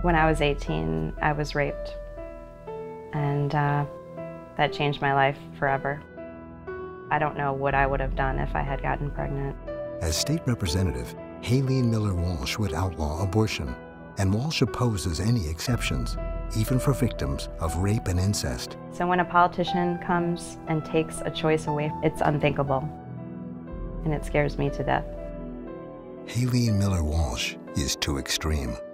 When I was 18, I was raped, and that changed my life forever. I don't know what I would have done if I had gotten pregnant. As state representative, Helene Miller Walsh would outlaw abortion, and Walsh opposes any exceptions, even for victims of rape and incest. So when a politician comes and takes a choice away, it's unthinkable, and it scares me to death. Helene Miller Walsh is too extreme.